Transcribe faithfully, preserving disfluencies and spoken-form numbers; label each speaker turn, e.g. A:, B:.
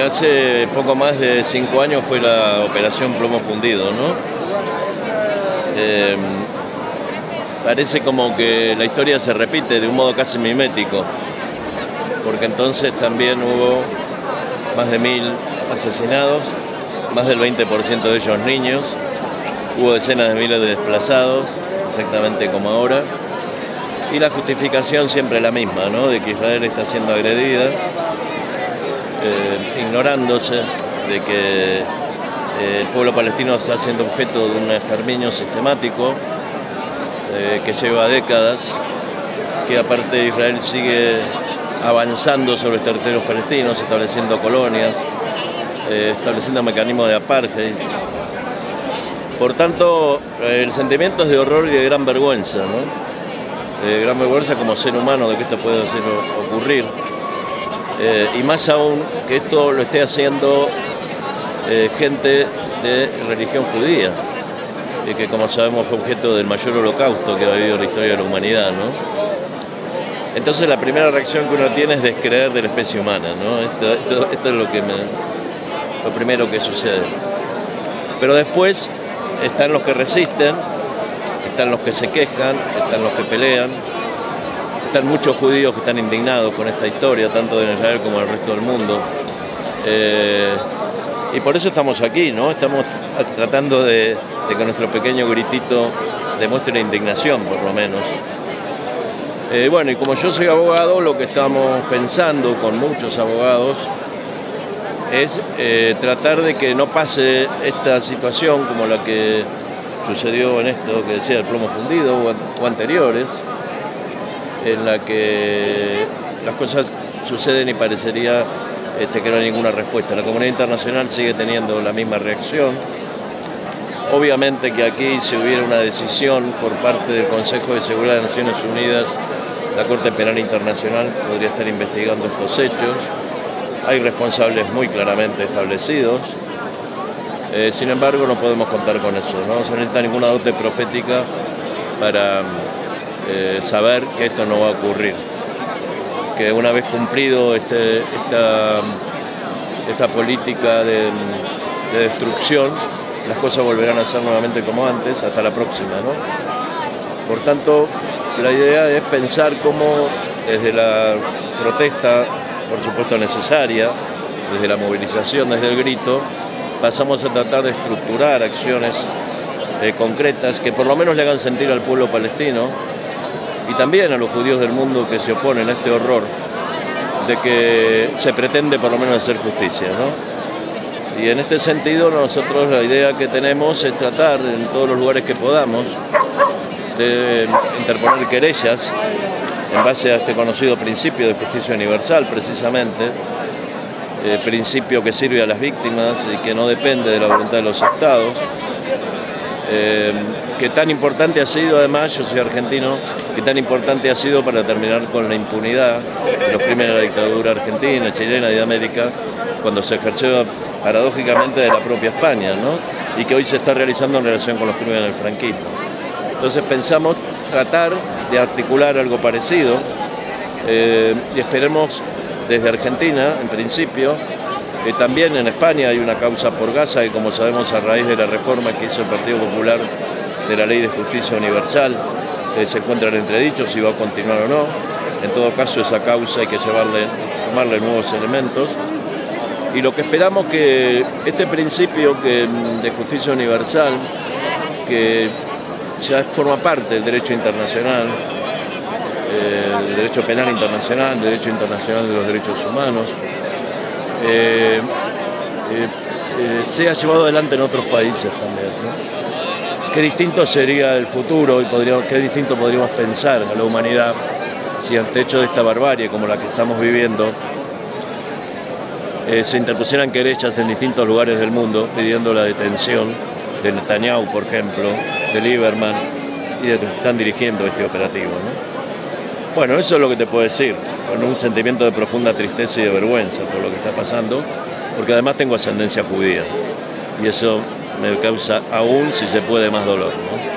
A: hace poco más de cinco años fue la operación Plomo Fundido, ¿no? Eh, parece como que la historia se repite de un modo casi mimético, porque entonces también hubo más de mil asesinados, más del veinte por ciento de ellos niños, hubo decenas de miles de desplazados, exactamente como ahora, y la justificación siempre la misma, ¿no? De que Israel está siendo agredida, eh, ignorándose de que eh, el pueblo palestino está siendo objeto de un exterminio sistemático eh, que lleva décadas, que aparte de Israel sigue avanzando sobre los territorios palestinos, estableciendo colonias, eh, estableciendo mecanismos de apartheid. Por tanto, eh, el sentimiento es de horror y de gran vergüenza, ¿no? De gran vergüenza como ser humano de que esto puede hacer ocurrir. Eh, y más aún que esto lo esté haciendo eh, gente de religión judía, y que como sabemos fue objeto del mayor holocausto que ha habido en la historia de la humanidad, ¿no? Entonces la primera reacción que uno tiene es descreer de la especie humana, ¿no? Esto, esto, esto es lo, que me, lo primero que sucede. Pero después están los que resisten, están los que se quejan, están los que pelean, están muchos judíos que están indignados con esta historia, tanto de Israel como del resto del mundo. Eh, y por eso estamos aquí, ¿no? Estamos tratando de, de que nuestro pequeño gritito demuestre la indignación, por lo menos. Eh, bueno, y como yo soy abogado, lo que estamos pensando con muchos abogados es eh, tratar de que no pase esta situación como la que sucedió en esto que decía el plomo fundido o, o anteriores, en la que las cosas suceden y parecería este, que no hay ninguna respuesta. La comunidad internacional sigue teniendo la misma reacción. Obviamente que aquí, si hubiera una decisión por parte del Consejo de Seguridad de Naciones Unidas, la Corte Penal Internacional podría estar investigando estos hechos. Hay responsables muy claramente establecidos. Eh, sin embargo, no podemos contar con eso. No se necesita ninguna dote profética para eh, saber que esto no va a ocurrir. Que una vez cumplido este, esta, esta política de, de destrucción, las cosas volverán a ser nuevamente como antes, hasta la próxima, ¿no? Por tanto, la idea es pensar cómo desde la protesta, por supuesto necesaria, desde la movilización, desde el grito, pasamos a tratar de estructurar acciones eh, concretas que por lo menos le hagan sentir al pueblo palestino y también a los judíos del mundo que se oponen a este horror de que se pretende por lo menos hacer justicia, ¿no? Y en este sentido nosotros la idea que tenemos es tratar en todos los lugares que podamos de interponer querellas en base a este conocido principio de justicia universal, precisamente, eh, principio que sirve a las víctimas y que no depende de la voluntad de los estados, eh, que tan importante ha sido, además, yo soy argentino, que tan importante ha sido para terminar con la impunidad de los crímenes de la dictadura argentina, chilena y de América, cuando se ejerció paradójicamente de la propia España, ¿no? Y que hoy se está realizando en relación con los crímenes del franquismo. Entonces pensamos tratar de articular algo parecido eh, y esperemos desde Argentina, en principio, eh, también en España hay una causa por Gaza que, como sabemos, a raíz de la reforma que hizo el Partido Popular de la Ley de Justicia Universal, eh, se encuentran entredichos si va a continuar o no. En todo caso, esa causa hay que llevarle, tomarle nuevos elementos. Y lo que esperamos que este principio que, de justicia universal, que ya forma parte del derecho internacional, eh, del derecho penal internacional, del derecho internacional de los derechos humanos, eh, eh, eh, sea llevado adelante en otros países también, ¿no? Qué distinto sería el futuro y podríamos, qué distinto podríamos pensar a la humanidad si ante hechos de esta barbarie como la que estamos viviendo eh, se interpusieran querellas en distintos lugares del mundo pidiendo la detención de Netanyahu, por ejemplo, de Lieberman y de los que están dirigiendo este operativo, ¿no? Bueno, eso es lo que te puedo decir, con un sentimiento de profunda tristeza y de vergüenza por lo que está pasando, porque además tengo ascendencia judía y eso me causa aún, si se puede, más dolor, ¿no?